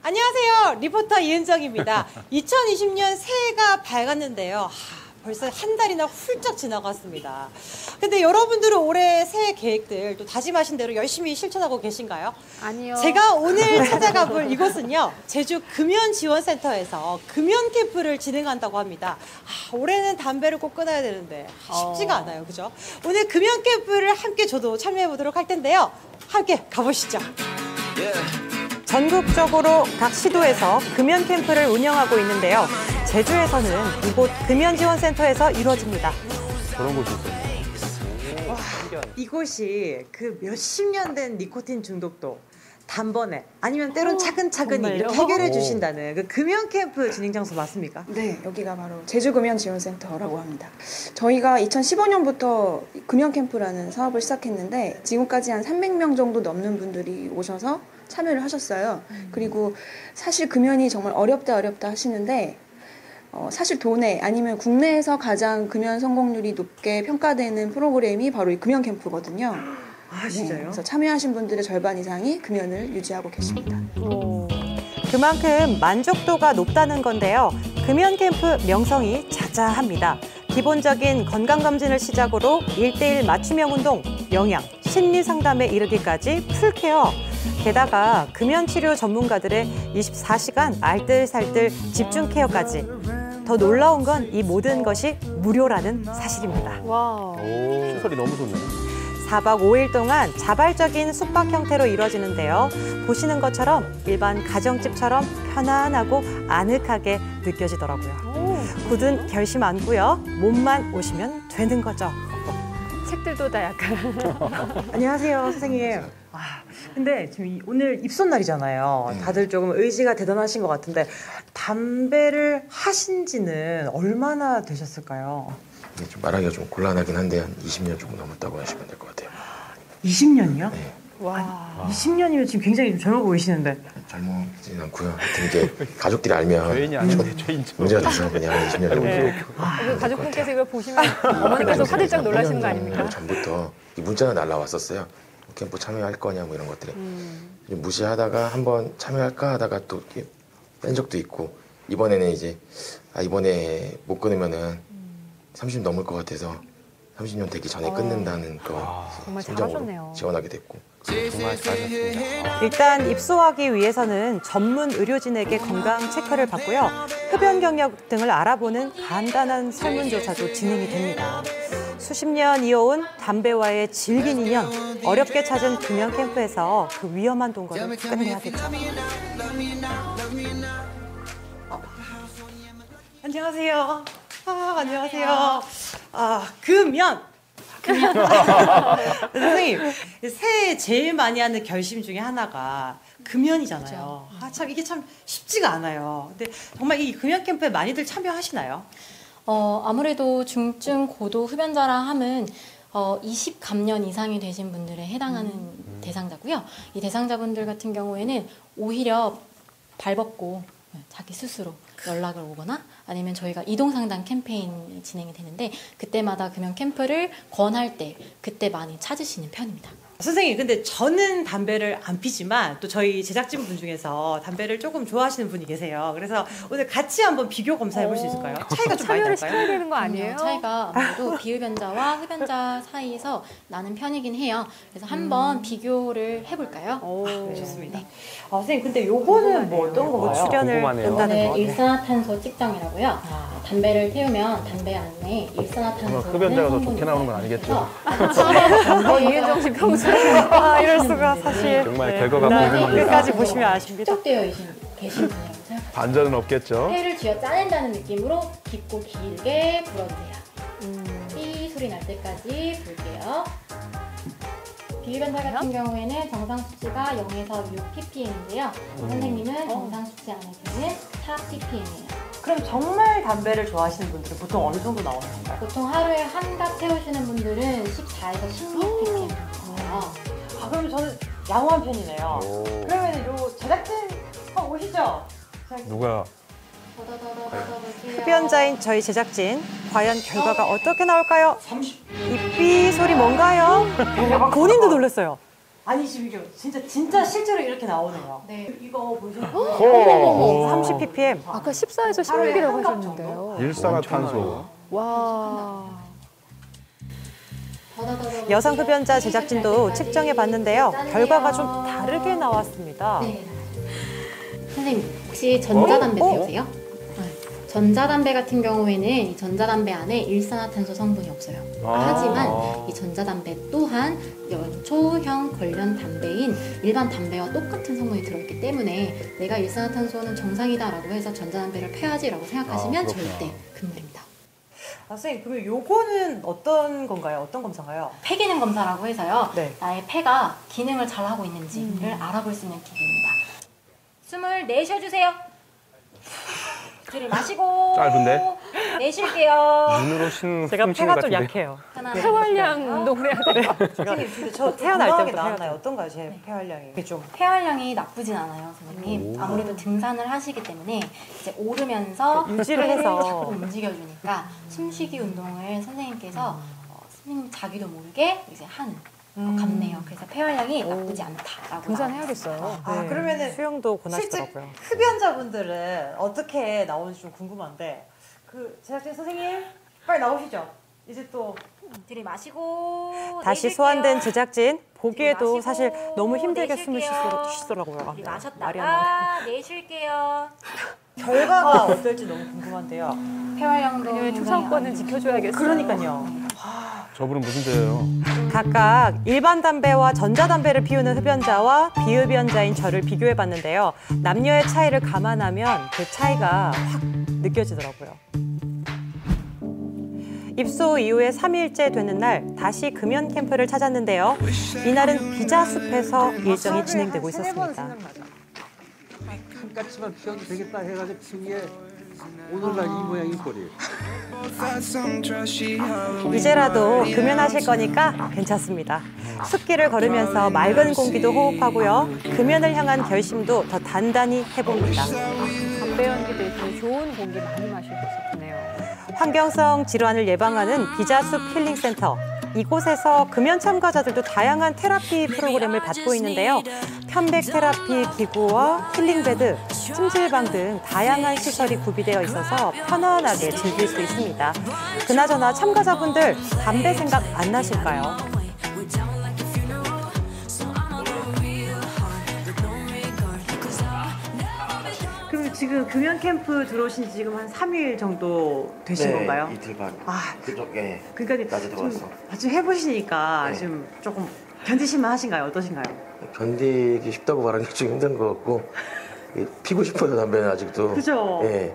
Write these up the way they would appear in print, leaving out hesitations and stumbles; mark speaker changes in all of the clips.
Speaker 1: 안녕하세요. 리포터 이은정입니다. 2020년 새해가 밝았는데요. 벌써 한 달이나 훌쩍 지나갔습니다. 근데 여러분들은 올해 새해 계획들 또 다짐하신 대로 열심히 실천하고 계신가요?
Speaker 2: 아니요.
Speaker 1: 제가 오늘 찾아가 볼 이곳은요. 제주 금연지원센터에서 금연 캠프를 진행한다고 합니다. 올해는 담배를 꼭 끊어야 되는데 쉽지가 않아요. 그죠? 오늘 금연 캠프를 함께 저도 참여해 보도록 할 텐데요. 함께 가보시죠. 전국적으로 각 시도에서 금연 캠프를 운영하고 있는데요. 제주에서는 이곳 금연지원센터에서 이루어집니다.
Speaker 3: 그런 곳이 있어요.
Speaker 1: 이곳이 그 몇십 년 된 니코틴 중독도 단번에 아니면 때론 차근차근히 이렇게 해결해 주신다는 그 금연 캠프 진행 장소 맞습니까?
Speaker 4: 네, 여기가 바로 제주금연지원센터라고 합니다. 저희가 2015년부터 금연 캠프라는 사업을 시작했는데 지금까지 한 300명 정도 넘는 분들이 오셔서 참여를 하셨어요. 그리고 사실 금연이 정말 어렵다 하시는데 사실 도내 아니면 국내에서 가장 금연 성공률이 높게 평가되는 프로그램이 바로 이 금연 캠프거든요.
Speaker 1: 진짜요?
Speaker 4: 네, 그래서 참여하신 분들의 절반 이상이 금연을 유지하고 계십니다.
Speaker 1: 그만큼 만족도가 높다는 건데요. 금연 캠프 명성이 자자합니다. 기본적인 건강검진을 시작으로 1:1 맞춤형 운동, 영양, 심리 상담에 이르기까지 풀케어. 게다가 금연치료 전문가들의 24시간 알뜰살뜰 집중 케어까지. 더 놀라운 건 이 모든 것이 무료라는 사실입니다.
Speaker 2: 와.
Speaker 3: 시설이 너무 좋네요.
Speaker 1: 4박 5일 동안 자발적인 숙박 형태로 이루어지는데요. 보시는 것처럼 일반 가정집처럼 편안하고 아늑하게 느껴지더라고요. 굳은 결심 안고요. 몸만 오시면 되는 거죠.
Speaker 2: 책들도 다 약간.
Speaker 1: 안녕하세요, 선생님. 근데 지금 오늘 입소날 날이잖아요. 다들 조금 의지가 대단하신 것 같은데 담배를 하신 지는 얼마나 되셨을까요?
Speaker 5: 좀 말하기가 좀 곤란하긴 한데 한 20년 조금 넘었다고 하시면 될 것 같아요.
Speaker 1: 20년이요?
Speaker 5: 네.
Speaker 2: 와.
Speaker 1: 20년이면 지금 굉장히 좀 젊어 보이시는데.
Speaker 5: 젊지는 않고요. 하여튼 이게 가족들이 알면
Speaker 3: 죄인이 아닌데 죄인처럼.
Speaker 5: 문제가 돼서 그냥 20년 정도.
Speaker 2: 가족분께서 이걸 보시면 어머니께서 화들짝 놀라시는 거 아닙니까?
Speaker 5: 전부터 이 문자가 날라왔었어요. 캠프 참여할 거냐 뭐 이런 것들이. 무시하다가 한번 참여할까 하다가 또 뺀 적도 있고 이번에는 이제 이번에 못 끊으면은 30 넘을 것 같아서 30년 되기 전에 끊는다는 또
Speaker 2: 정말
Speaker 5: 심정으로
Speaker 2: 잘하셨네요.
Speaker 5: 지원하게 됐고.
Speaker 3: 정말 잘하셨습니다.
Speaker 1: 일단 입소하기 위해서는 전문 의료진에게 건강 체크를 받고요. 흡연 경력 등을 알아보는 간단한 설문조사도 진행이 됩니다. 수십 년 이어온 담배와의 질긴 인연, 어렵게 찾은 금연 캠프에서 그 위험한 동거를 끝내야겠죠. 안녕하세요. 안녕하세요. 금연. 선생님, 새해 제일 많이 하는 결심 중에 하나가 금연이잖아요. 참 이게 참 쉽지가 않아요. 근데 정말 이 금연 캠프에 많이들 참여하시나요?
Speaker 6: 아무래도 중증 고도 흡연자라 함은 20감년 이상이 되신 분들에 해당하는 대상자고요. 이 대상자분들 같은 경우에는 오히려 발벗고 자기 스스로 연락을 오거나 아니면 저희가 이동상담 캠페인이 진행이 되는데 그때마다 금연 캠프를 권할 때 그때 많이 찾으시는 편입니다.
Speaker 1: 선생님, 근데 저는 담배를 안 피지만 또 저희 제작진분 중에서 담배를 조금 좋아하시는 분이 계세요. 그래서 오늘 같이 한번 비교 검사해 볼 수 있을까요? 차이가 좀 많이
Speaker 2: 참여를 시켜야
Speaker 1: 날까요?
Speaker 2: 되는 거 아니에요?
Speaker 6: 차이가 아무래도 비흡연자와 흡연자 사이에서 나는 편이긴 해요. 그래서 한번 비교를 해볼까요?
Speaker 1: 네, 좋습니다. 선생님, 근데 요거는 뭐 어떤 건가요? 출연을
Speaker 3: 궁금하네요.
Speaker 1: 한다는
Speaker 6: 네,
Speaker 1: 거.
Speaker 6: 일산화탄소 측정이라고요. 담배를 태우면 담배 안에 일산화탄소
Speaker 3: 흡연자가 더 좋게 나오는 건 아니겠죠?
Speaker 2: 이은정 씨 평소에
Speaker 1: 이럴 수가 사실.
Speaker 3: 정말 결과가 궁금합니다.
Speaker 1: 끝까지 보시면 아십니다.
Speaker 6: 축적되어 계신 분이라면서요.
Speaker 3: 반전은 없겠죠?
Speaker 6: 폐를 쥐어 짜낸다는 느낌으로 깊고 길게 불어주세요. 삐 소리 날 때까지 불게요. 비흡연자 같은 경우에는 정상 수치가 0에서 6 ppm인데요. 선생님은 정상 수치 안에서는 4 ppm이에요.
Speaker 1: 그럼 정말 담배를 좋아하시는 분들은 보통 어느 정도 나오는 건가요?
Speaker 6: 보통 하루에 한갑 태우시는 분들은 14에서 16 ppm이에요.
Speaker 1: 그러면 저는 양호한 편이네요. 그러면 요 제작진 한번 오시죠.
Speaker 3: 누가?
Speaker 1: 흡연자인 저희 제작진, 과연 결과가 어떻게 나올까요? 이 삐 소리 뭔가요? 본인도 놀랐어요. 아니 지금 이게 진짜 실제로 이렇게 나오네요.
Speaker 6: 네.
Speaker 1: 이거 보시면
Speaker 3: 오.
Speaker 1: 30ppm.
Speaker 2: 아까 14에서
Speaker 1: 하루에
Speaker 2: 16이라고
Speaker 1: 한 컵
Speaker 2: 하셨는데요.
Speaker 3: 일산화탄소.
Speaker 2: 와.
Speaker 1: 여성 흡연자 제작진도 측정해 봤는데요. 결과가 좀 다르게 나왔습니다.
Speaker 6: 네. 선생님 혹시 전자담배 태우세요? 네. 전자담배 같은 경우에는 이 전자담배 안에 일산화탄소 성분이 없어요. 하지만 이 전자담배 또한 연초형 관련 담배인 일반 담배와 똑같은 성분이 들어있기 때문에 내가 일산화탄소는 정상이다라고 해서 전자담배를 폐하지라고 생각하시면
Speaker 3: 그렇구나.
Speaker 6: 절대 금물입니다.
Speaker 1: 선생님, 그러면 요거는 어떤 건가요? 어떤 검사인가요?
Speaker 6: 폐기능 검사라고 해서요.
Speaker 1: 네.
Speaker 6: 나의 폐가 기능을 잘하고 있는지를 알아볼 수 있는 기계입니다. 숨을 내쉬어주세요. 들이마시고
Speaker 3: 짧은데?
Speaker 6: 내쉴게요.
Speaker 3: 눈으로 쉬는
Speaker 1: 제가
Speaker 3: 숨쉬는
Speaker 1: 폐가
Speaker 3: 것
Speaker 1: 좀
Speaker 3: 같은데.
Speaker 1: 약해요.
Speaker 6: 하나,
Speaker 2: 폐활량 운동을 해야 돼요.
Speaker 1: 선생님, 근데 저 태어날 때부터 나왔나요? 어떤가요, 제 폐활량이? 이게 좀.
Speaker 6: 폐활량이 나쁘진 않아요, 선생님. 아무래도 등산을 하시기 때문에 이제 오르면서
Speaker 1: 유지를
Speaker 6: 폐를
Speaker 1: 해서.
Speaker 6: 자꾸 움직여주니까 숨쉬기 운동을 선생님께서 선생님 자기도 모르게 이제 하는 것 같네요. 그래서 폐활량이 나쁘지 않다라고.
Speaker 2: 등산해야겠어요.
Speaker 1: 아, 그러면은 수영도
Speaker 7: 실제
Speaker 1: 권하시더라고요.
Speaker 7: 흡연자분들은 어떻게 나오는지 좀 궁금한데 제작진 선생님 빨리 나오시죠. 이제 또
Speaker 6: 들이마시고
Speaker 1: 다시
Speaker 6: 내쉴게요.
Speaker 1: 소환된 제작진 보기에도
Speaker 6: 마시고,
Speaker 1: 사실 너무 힘들게 숨을
Speaker 6: 내쉴게요.
Speaker 1: 쉬시더라고요. 말이 안 나와요.
Speaker 6: 들이마셨다가 내쉴게요.
Speaker 7: 결과가 어떨지 너무 궁금한데요.
Speaker 6: 폐활량도
Speaker 2: 그녀의
Speaker 6: 굉장히
Speaker 2: 초상권은
Speaker 6: 안 좋고.
Speaker 2: 지켜줘야겠어요.
Speaker 7: 그러니까요.
Speaker 3: 저분은 무슨 죄예요?
Speaker 1: 각각 일반 담배와 전자담배를 피우는 흡연자와 비흡연자인 저를 비교해 봤는데요. 남녀의 차이를 감안하면 그 차이가 확 느껴지더라고요. 입소 이후에 3일째 되는 날 다시 금연 캠프를 찾았는데요. 이날은 비자숲에서 일정이 진행되고 있었습니다.
Speaker 8: 한 가지만 피워도 되겠다 해가지고 피운 게 오늘날 이 모양인 꼴이에요.
Speaker 1: 이제라도 금연하실 거니까 괜찮습니다. 숲길을 걸으면서 맑은 공기도 호흡하고요. 금연을 향한 결심도 더 단단히 해봅니다.
Speaker 2: 담배 연기 대신 좋은 공기 많이 마시고 싶네요.
Speaker 1: 환경성 질환을 예방하는 비자숲 힐링센터. 이곳에서 금연 참가자들도 다양한 테라피 프로그램을 받고 있는데요. 편백 테라피 기구와 힐링베드, 찜질방 등 다양한 시설이 구비되어 있어서 편안하게 즐길 수 있습니다. 그나저나 참가자분들 담배 생각 안 나실까요?
Speaker 7: 그럼 지금 금연 캠프 들어오신 지 지금 한 3일 정도 되신 건가요?
Speaker 5: 이틀 반.
Speaker 7: 아,
Speaker 5: 그저께
Speaker 7: 그러니까
Speaker 5: 낮에 들어왔어.
Speaker 7: 좀 해보시니까
Speaker 5: 네.
Speaker 7: 좀 조금 견디실만 하신가요? 어떠신가요?
Speaker 5: 견디기 쉽다고 말하는 게 좀 힘든 것 같고 피고 싶어요 담배는 아직도.
Speaker 7: 그죠?
Speaker 5: 예.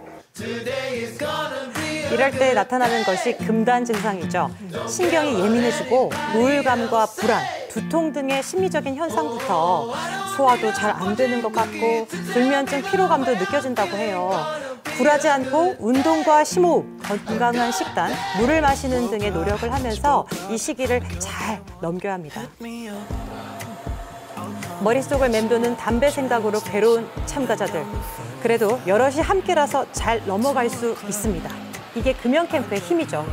Speaker 1: 이럴 때 나타나는 것이 금단 증상이죠. 신경이 예민해지고 우울감과 불안, 두통 등의 심리적인 현상부터 소화도 잘 안 되는 것 같고 불면증, 피로감도 느껴진다고 해요. 굴하지 않고 운동과 심호흡, 건강한 식단, 물을 마시는 등의 노력을 하면서 이 시기를 잘 넘겨야 합니다. 머릿속을 맴도는 담배 생각으로 괴로운 참가자들. 그래도 여럿이 함께라서 잘 넘어갈 수 있습니다. 이게 금연 캠프의 힘이죠.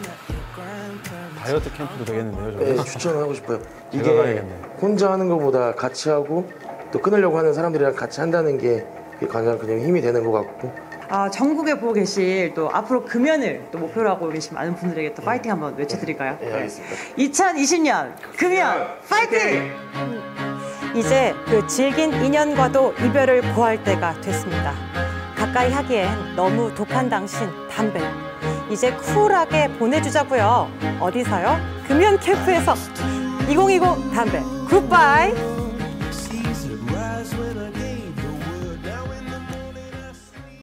Speaker 3: 다이어트 캠프도 되겠는데요, 저거?
Speaker 5: 네, 추천하고 싶어요.
Speaker 3: 제가
Speaker 5: 이게
Speaker 3: 가야겠네.
Speaker 5: 혼자 하는 것보다 같이 하고 또 끊으려고 하는 사람들이랑 같이 한다는 게 가장 그냥 힘이 되는 것 같고.
Speaker 7: 전국에 보고 계실 또 앞으로 금연을 또 목표로 하고 계신 많은 분들에게 또 파이팅 한번 외쳐드릴까요?
Speaker 5: 네, 알겠습니다.
Speaker 7: 2020년 금연 파이팅!
Speaker 1: 이제 그 질긴 인연과도 이별을 고할 때가 됐습니다. 가까이 하기엔 너무 독한 당신 담배. 이제 쿨하게 보내주자고요. 어디서요? 금연 캠프에서 2020 담배 굿바이.